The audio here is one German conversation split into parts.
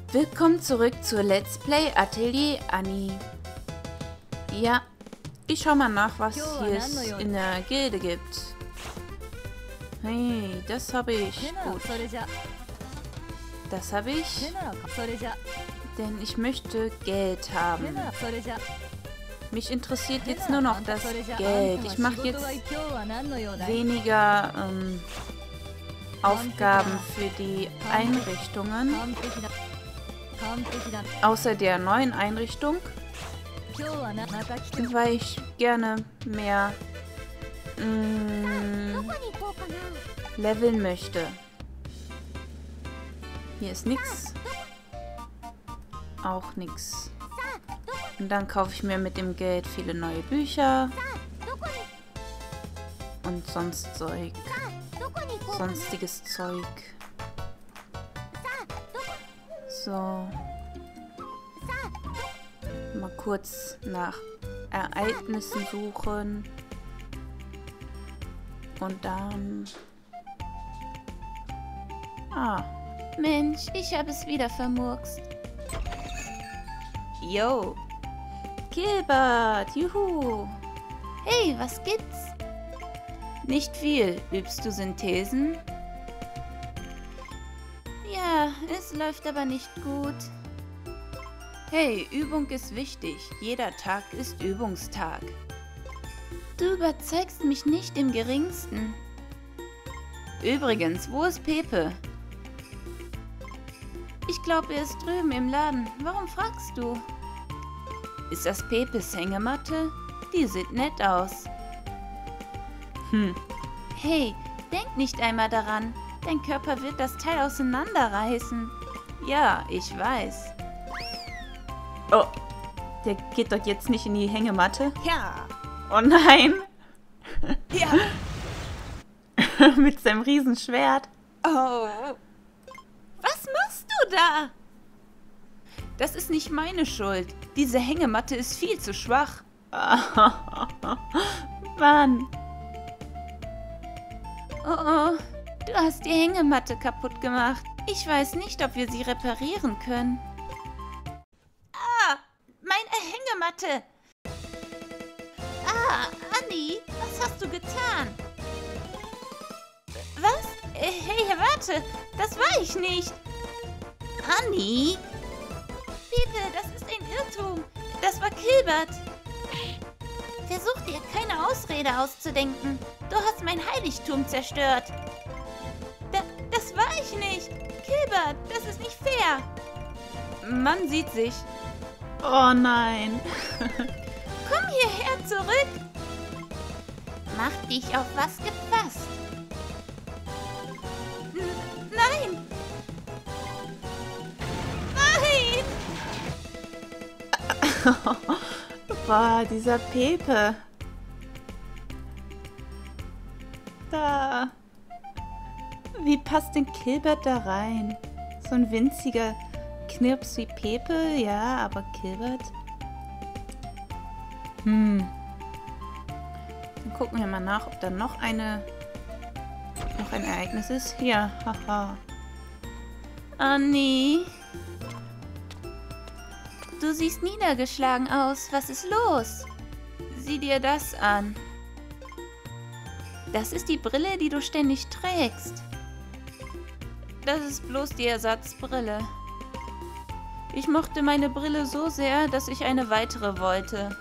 Willkommen zurück zu Let's Play Atelier Annie. Ja, ich schau mal nach, was hier in der Gilde gibt. Hey, das habe ich. Gut. Das habe ich. Denn ich möchte Geld haben. Mich interessiert jetzt nur noch das Geld. Ich mache jetzt weniger Aufgaben für die Einrichtungen. Außer der neuen Einrichtung. Weil ich gerne mehr leveln möchte. Hier ist nichts. Auch nichts. Und dann kaufe ich mir mit dem Geld viele neue Bücher. Und sonst Zeug. Sonstiges Zeug. So. Mal kurz nach Ereignissen suchen. Und dann... Ah. Mensch, ich habe es wieder vermurkst. Yo. Gilbert, juhu. Hey, was gibt's? Nicht viel. Übst du Synthesen? Ja, es läuft aber nicht gut. Hey, Übung ist wichtig. Jeder Tag ist Übungstag. Du überzeugst mich nicht im Geringsten. Übrigens, wo ist Pepe? Ich glaube, er ist drüben im Laden. Warum fragst du? Ist das Pepes Hängematte? Die sieht nett aus. Hey, denk nicht einmal daran. Dein Körper wird das Teil auseinanderreißen. Ja, ich weiß. Oh, der geht doch jetzt nicht in die Hängematte? Ja. Oh nein. Ja. Mit seinem Riesenschwert. Oh. Was machst du da? Das ist nicht meine Schuld. Diese Hängematte ist viel zu schwach. Mann. Oh, du hast die Hängematte kaputt gemacht. Ich weiß nicht, ob wir sie reparieren können. Ah, meine Hängematte. Ah, Annie, was hast du getan? Was? Hey, warte, das war ich nicht. Annie? Bitte, das ist ein Irrtum. Das war Gilbert. Versuch dir keine Ausrede auszudenken. Du hast mein Heiligtum zerstört. Das war ich nicht. Gilbert, das ist nicht fair. Man sieht sich. Oh nein. Komm hierher zurück. Mach dich auf was gefasst. Nein. Nein. Boah, dieser Pepe. Da. Wie passt denn Gilbert da rein? So ein winziger Knirps wie Pepe, ja, aber Gilbert? Dann gucken wir mal nach, ob da noch ein Ereignis ist. Hier, haha. Annie. Du siehst niedergeschlagen aus. Was ist los? Sieh dir das an. Das ist die Brille, die du ständig trägst. Das ist bloß die Ersatzbrille. Ich mochte meine Brille so sehr, dass ich eine weitere wollte.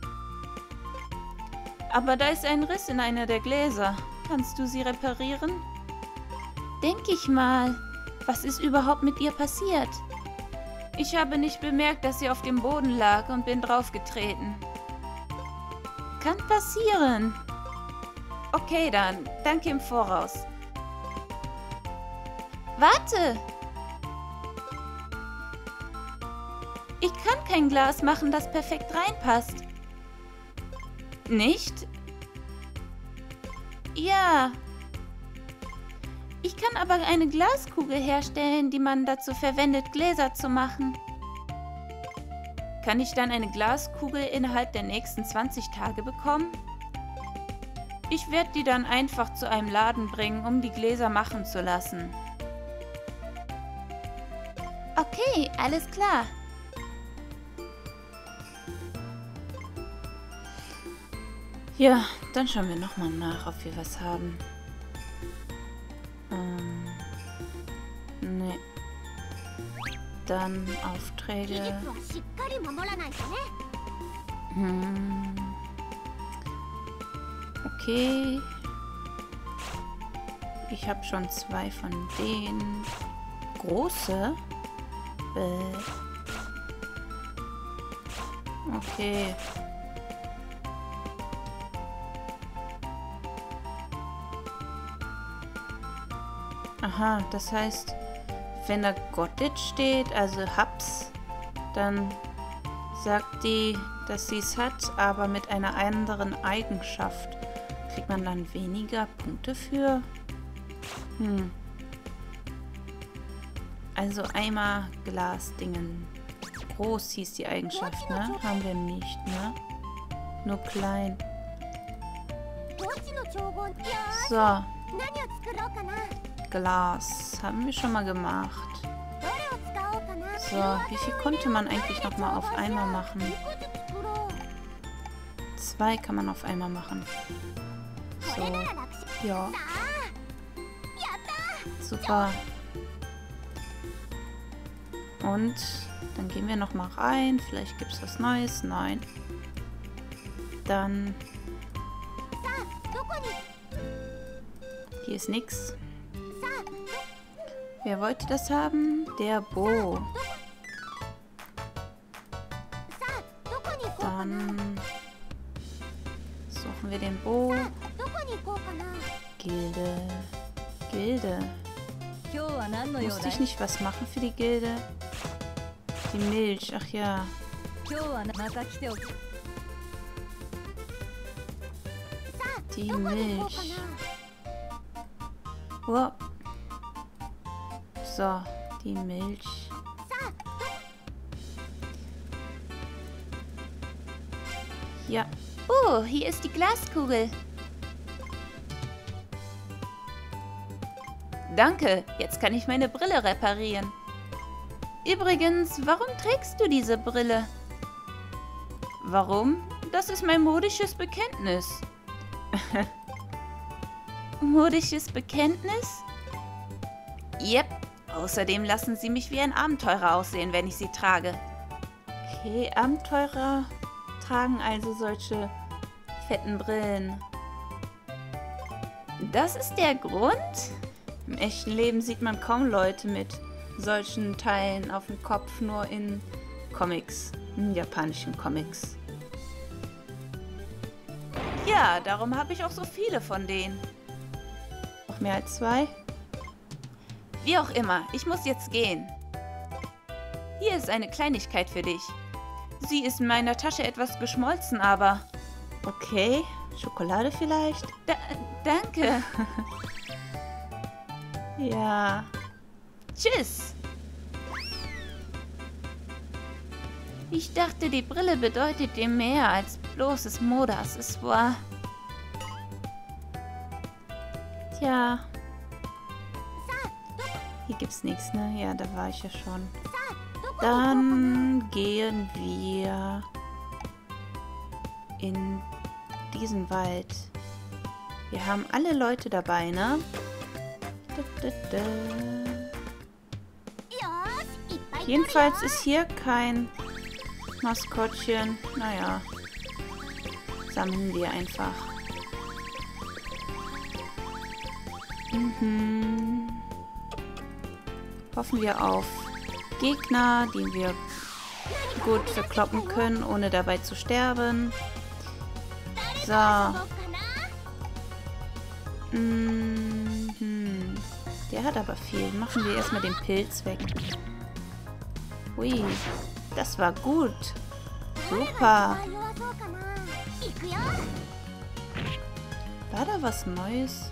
Aber da ist ein Riss in einer der Gläser. Kannst du sie reparieren? Denk ich mal. Was ist überhaupt mit ihr passiert? Ich habe nicht bemerkt, dass sie auf dem Boden lag und bin draufgetreten. Kann passieren. Okay dann, danke im Voraus. Warte! Ich kann kein Glas machen, das perfekt reinpasst. Nicht? Ja. Ich kann aber eine Glaskugel herstellen, die man dazu verwendet, Gläser zu machen. Kann ich dann eine Glaskugel innerhalb der nächsten 20 Tage bekommen? Ich werde die dann einfach zu einem Laden bringen, um die Gläser machen zu lassen. Okay, alles klar. Ja, dann schauen wir nochmal nach, ob wir was haben. Nee. Dann Aufträge. Okay. Ich habe schon 2 von denen. Große? Okay. Aha, das heißt, wenn da Gottage steht, also Hubs, dann sagt die, dass sie es hat, aber mit einer anderen Eigenschaft. Kriegt man dann weniger Punkte für? Also einmal Glasdingen. Groß hieß die Eigenschaft, ne? Haben wir nicht, ne? Nur klein. So. Glas. Haben wir schon mal gemacht. So, wie viel konnte man eigentlich noch mal auf einmal machen? 2 kann man auf einmal machen. So. Ja. Super. Und dann gehen wir noch mal rein. Vielleicht gibt es was Neues. Nein. Dann... Hier ist nichts. Wer wollte das haben? Der Bo. Dann suchen wir den Bo. Gilde. Gilde. Musste ich nicht was machen für die Gilde? Die Milch, ach ja. Die Milch. Oh. So, die Milch. Ja. Oh, hier ist die Glaskugel. Danke, jetzt kann ich meine Brille reparieren. Übrigens, warum trägst du diese Brille? Warum? Das ist mein modisches Bekenntnis. Modisches Bekenntnis? Yep. Außerdem lassen sie mich wie ein Abenteurer aussehen, wenn ich sie trage. Okay, Abenteurer tragen also solche fetten Brillen. Das ist der Grund? Im echten Leben sieht man kaum Leute mit solchen Teilen auf dem Kopf, nur in Comics, in japanischen Comics. Ja, darum habe ich auch so viele von denen. Noch mehr als 2? Wie auch immer, ich muss jetzt gehen. Hier ist eine Kleinigkeit für dich. Sie ist in meiner Tasche etwas geschmolzen, aber... Okay, Schokolade vielleicht? Danke. Ja. Tschüss. Ich dachte, die Brille bedeutet dir mehr als bloßes Modeaccessoire. Tja. Hier gibt's nichts, ne? Ja, da war ich ja schon. Dann gehen wir in diesen Wald. Wir haben alle Leute dabei, ne? Jedenfalls ist hier kein Maskottchen. Naja. Sammeln wir einfach. Hoffen wir auf Gegner, die wir gut verkloppen können, ohne dabei zu sterben. So. Der hat aber viel. Machen wir erstmal den Pilz weg. Ui, das war gut. Super. War da was Neues?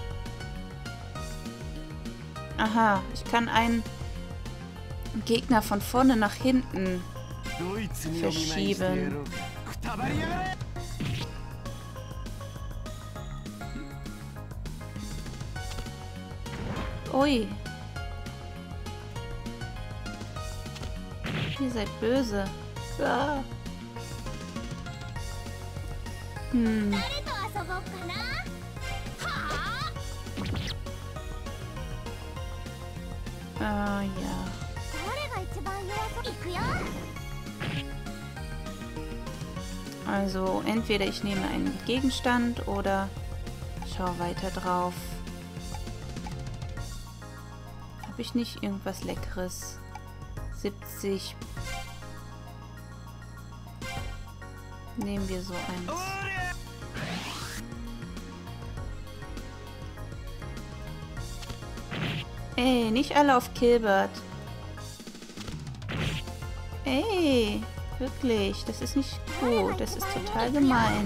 Aha, ich kann einen Gegner von vorne nach hinten verschieben. Ui. Ihr seid böse. Ah. Hm. Ah, ja. Also, entweder ich nehme einen Gegenstand oder schau weiter drauf. Habe ich nicht irgendwas Leckeres? 70. Nehmen wir so eins. Ey, nicht alle auf Kilbert. Ey, wirklich, das ist nicht gut. Das ist total gemein.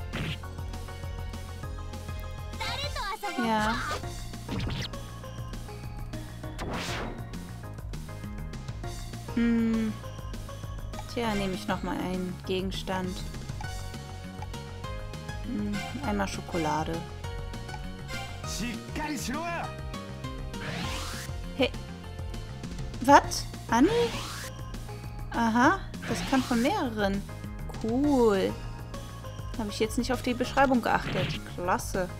Ja. Tja, nehme ich nochmal einen Gegenstand. Einmal Schokolade. Hey. Was? Anni? Aha, das kam von mehreren. Cool. Habe ich jetzt nicht auf die Beschreibung geachtet. Klasse.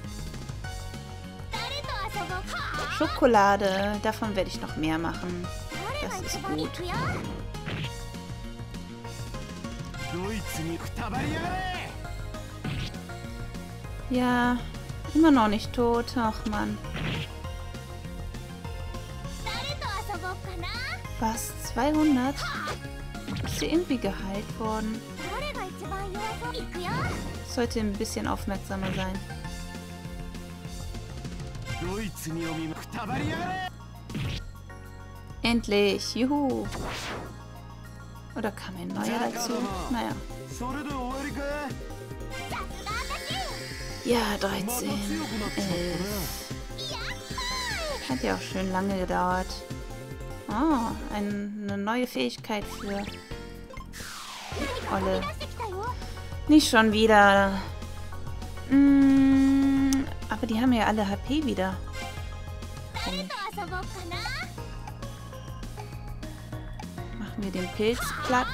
Schokolade. Davon werde ich noch mehr machen. Das ist gut. Ja, immer noch nicht tot. Ach Mann. Was? 200? Ist sie irgendwie geheilt worden? Sollte ein bisschen aufmerksamer sein. Endlich! Juhu! Oder kam ein neuer dazu? Naja. Ja, 13. 11. Hat ja auch schön lange gedauert. Oh, eine neue Fähigkeit für Olle. Nicht schon wieder. Aber die haben ja alle HP wieder. Machen wir den Pilz platt.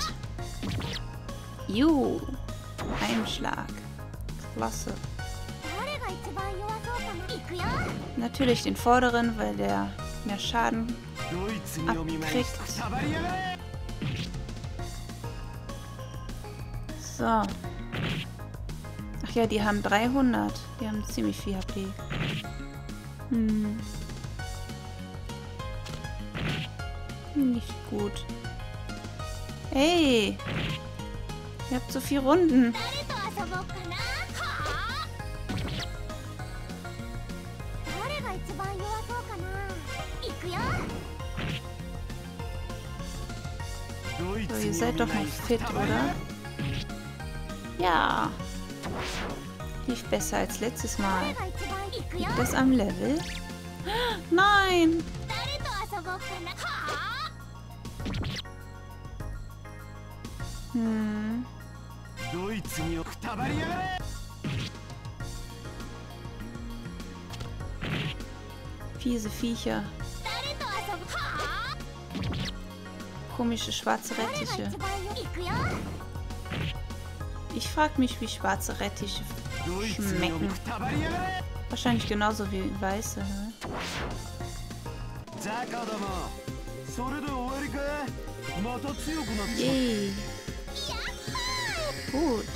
Juhu. Heimschlag. Klasse. Natürlich den vorderen, weil der mehr Schaden abkriegt. So. Ach ja, die haben 300. Die haben ziemlich viel HP. Nicht gut. Hey! Ihr habt so viele Runden. So, ihr seid doch noch fit, oder? Ja. Lief besser als letztes Mal. Liegt das am Level? Nein! Fiese Viecher. Komische schwarze Rettiche. Ich frage mich, wie schwarze Rettiche schmecken. Wahrscheinlich genauso wie weiße. Ne? Yay. Gut.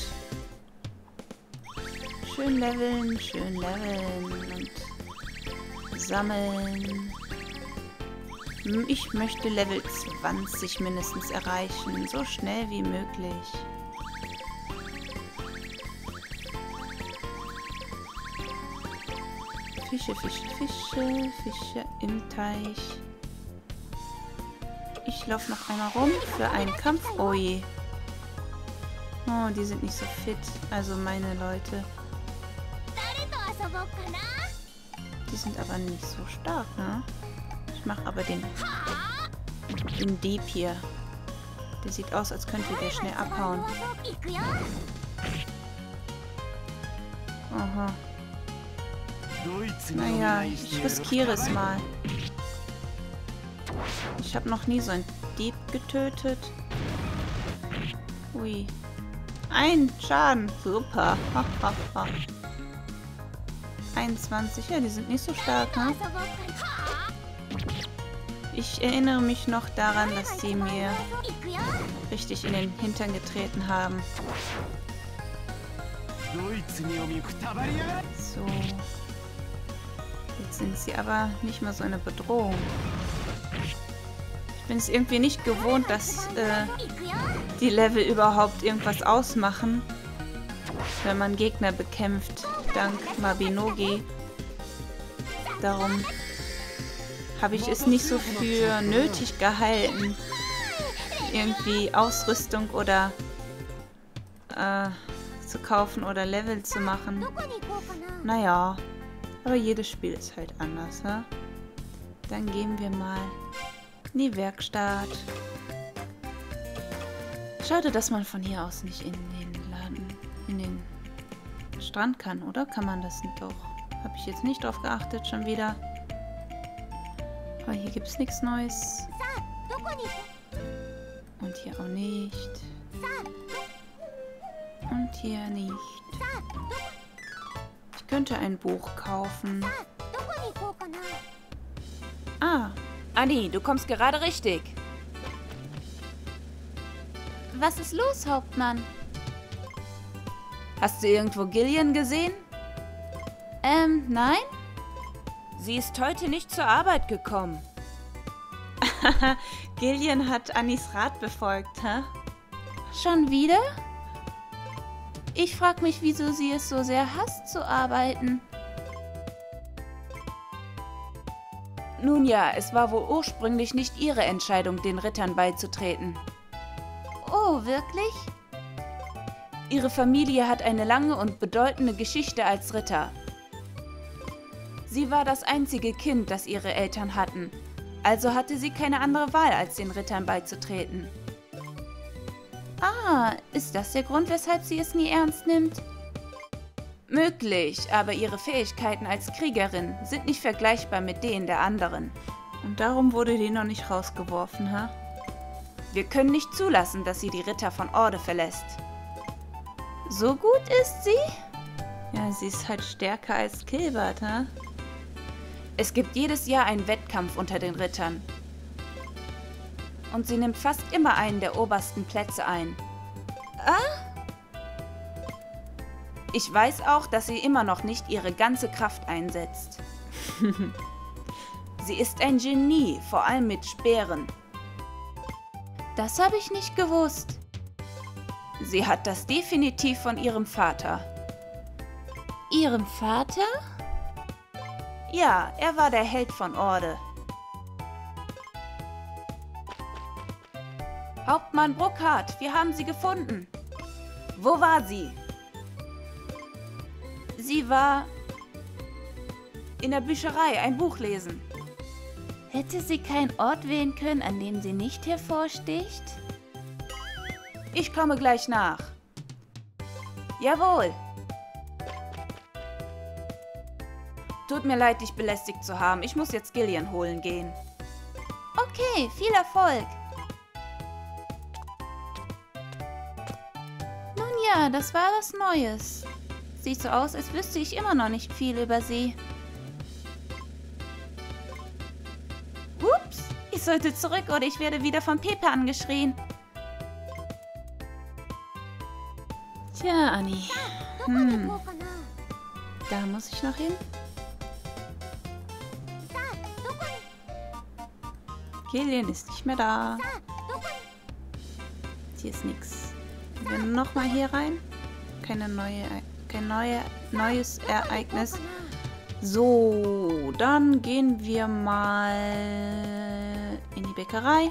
Schön leveln und sammeln. Ich möchte Level 20 mindestens erreichen, so schnell wie möglich. Fische, Fische, Fische, Fische im Teich. Ich laufe noch einmal rum für einen Kampf. Oh je. Oh, die sind nicht so fit. Also meine Leute. Die sind aber nicht so stark, ne? Ich mache aber den Dieb hier. Der sieht aus, als könnte der schnell abhauen. Aha. Naja, ich riskiere es mal. Ich habe noch nie so ein Dieb getötet. Ui. Ein Schaden. Super. 21. Ja, die sind nicht so stark, ne? Ich erinnere mich noch daran, dass sie mir richtig in den Hintern getreten haben. So. Jetzt sind sie aber nicht mehr so eine Bedrohung. Ich bin es irgendwie nicht gewohnt, dass die Level überhaupt irgendwas ausmachen, wenn man Gegner bekämpft, dank Mabinogi. Darum habe ich es nicht so für nötig gehalten, irgendwie Ausrüstung oder zu kaufen oder Level zu machen. Naja, aber jedes Spiel ist halt anders, ne? Dann gehen wir mal in die Werkstatt. Schade, dass man von hier aus nicht in den Strand kann, oder? Kann man das doch? Habe ich jetzt nicht drauf geachtet, schon wieder. Aber hier gibt es nichts Neues. Und hier auch nicht. Und hier nicht. Ich könnte ein Buch kaufen. Ah. Annie, du kommst gerade richtig. Was ist los, Hauptmann? Hast du irgendwo Gillian gesehen? Nein? Sie ist heute nicht zur Arbeit gekommen. Gillian hat Annis Rat befolgt, hä? Schon wieder? Ich frage mich, wieso sie es so sehr hasst zu arbeiten. Nun ja, es war wohl ursprünglich nicht ihre Entscheidung, den Rittern beizutreten. Oh, wirklich? Ihre Familie hat eine lange und bedeutende Geschichte als Ritter. Sie war das einzige Kind, das ihre Eltern hatten. Also hatte sie keine andere Wahl, als den Rittern beizutreten. Ah, ist das der Grund, weshalb sie es nie ernst nimmt? Möglich, aber ihre Fähigkeiten als Kriegerin sind nicht vergleichbar mit denen der anderen. Und darum wurde die noch nicht rausgeworfen, hä? Wir können nicht zulassen, dass sie die Ritter von Orde verlässt. So gut ist sie? Ja, sie ist halt stärker als Kilbert, hä? Es gibt jedes Jahr einen Wettkampf unter den Rittern. Und sie nimmt fast immer einen der obersten Plätze ein. Ah? Ich weiß auch, dass sie immer noch nicht ihre ganze Kraft einsetzt. Sie ist ein Genie, vor allem mit Speeren. Das habe ich nicht gewusst. Sie hat das definitiv von ihrem Vater. Ihrem Vater? Ja, er war der Held von Orde. Hauptmann Bruckhardt, wir haben sie gefunden. Wo war sie? Sie war in der Bücherei ein Buch lesen. Hätte sie keinen Ort wählen können, an dem sie nicht hervorsticht? Ich komme gleich nach. Jawohl. Tut mir leid, dich belästigt zu haben. Ich muss jetzt Gillian holen gehen. Okay, viel Erfolg. Nun ja, das war was Neues. Sieht so aus, als wüsste ich immer noch nicht viel über sie. Ups, ich sollte zurück oder ich werde wieder von Pepe angeschrien. Tja, Annie. Da muss ich noch hin. Gillian ist nicht mehr da. Hier ist nichts. Wir nochmal hier rein. Kein neues Ereignis. So, dann gehen wir mal in die Bäckerei.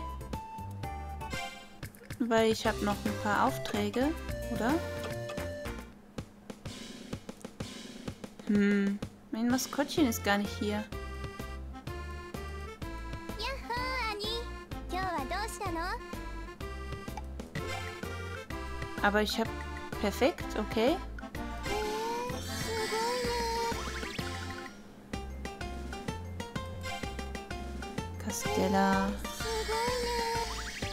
Weil ich habe noch ein paar Aufträge, oder? Mein Maskottchen ist gar nicht hier. Aber ich habe... Perfekt, okay. Castella.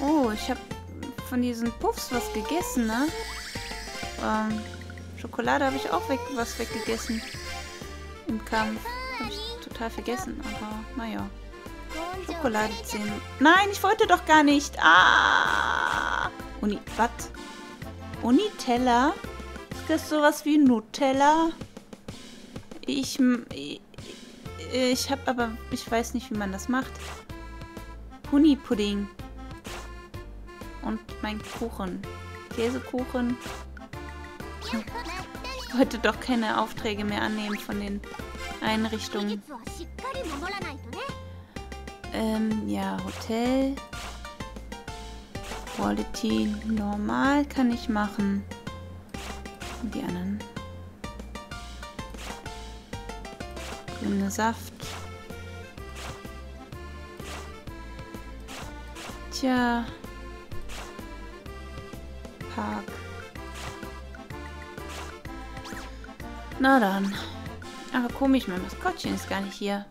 Oh, ich habe von diesen Puffs was gegessen, ne? Schokolade habe ich auch was weggegessen. Im Kampf. Habe ich total vergessen, aber naja. Schokolade 10. Nein, ich wollte doch gar nicht. Ah! Was? Unitella? Ist das sowas wie Nutella? Ich habe aber... Ich weiß nicht, wie man das macht. Honigpudding. Und mein Kuchen. Käsekuchen. Ich wollte doch keine Aufträge mehr annehmen von den Einrichtungen. Ja, Hotel. Quality normal kann ich machen. Und die anderen. Grüne Saft. Tja. Park. Na dann. Aber komisch, mein Maskottchen ist gar nicht hier.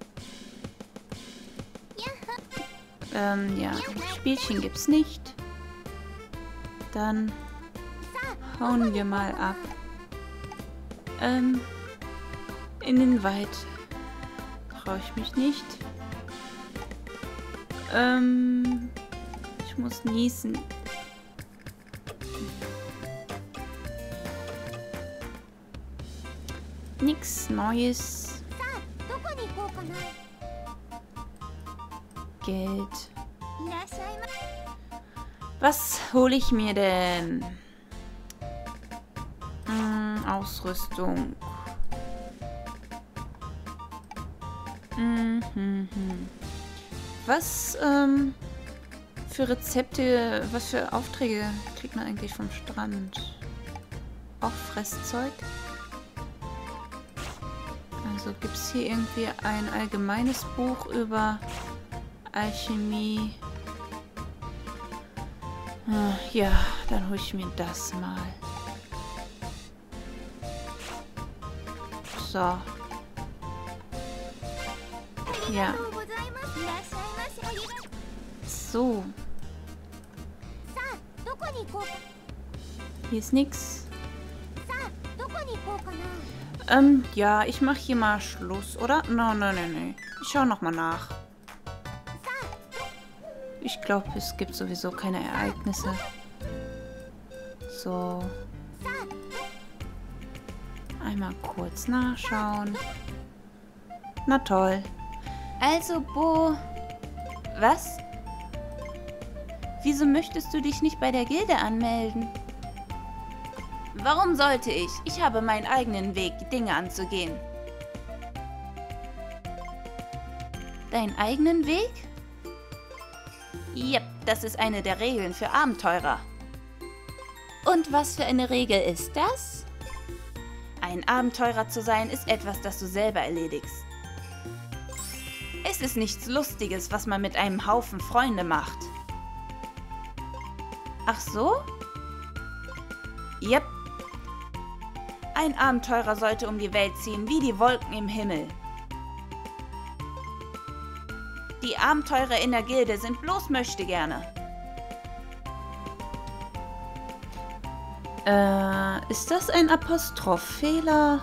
Ja, Spielchen gibt's nicht. Dann hauen wir mal ab. In den Wald traue ich mich nicht. Ich muss niesen. Nix Neues. Geld. Was hole ich mir denn? Ausrüstung. Was für Rezepte, was für Aufträge kriegt man eigentlich vom Strand? Auch Fresszeug? Also gibt es hier irgendwie ein allgemeines Buch über Alchemie? Ja, dann hole ich mir das mal. So. Ja. So. Hier ist nix. Ja, ich mache hier mal Schluss, oder? Nein. Ich schaue nochmal nach. Ich glaube, es gibt sowieso keine Ereignisse. So. Einmal kurz nachschauen. Na toll. Also, Bo... Was? Wieso möchtest du dich nicht bei der Gilde anmelden? Warum sollte ich? Ich habe meinen eigenen Weg, Dinge anzugehen. Deinen eigenen Weg? Yep, das ist eine der Regeln für Abenteurer. Und was für eine Regel ist das? Ein Abenteurer zu sein ist etwas, das du selber erledigst. Es ist nichts Lustiges, was man mit einem Haufen Freunde macht. Ach so? Yep. Ein Abenteurer sollte um die Welt ziehen, wie die Wolken im Himmel. Die Abenteurer in der Gilde sind bloß Möchtegerne. Ist das ein Apostrophfehler?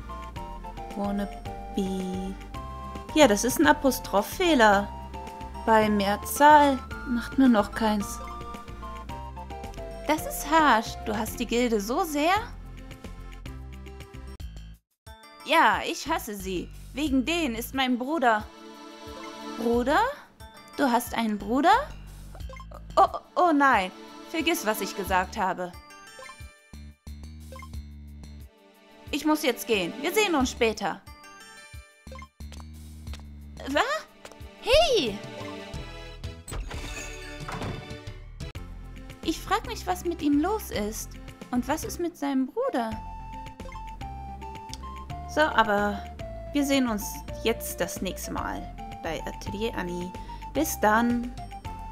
Wannabe. Ja, das ist ein Apostrophfehler. Bei Mehrzahl macht man noch keins. Das ist harsch. Du hast die Gilde so sehr? Ja, ich hasse sie. Wegen denen ist mein Bruder... Bruder? Du hast einen Bruder? Oh nein, vergiss, was ich gesagt habe. Ich muss jetzt gehen. Wir sehen uns später. Was? Hey! Ich frage mich, was mit ihm los ist. Und was ist mit seinem Bruder? So, aber wir sehen uns jetzt das nächste Mal bei Atelier Annie. Bis dann!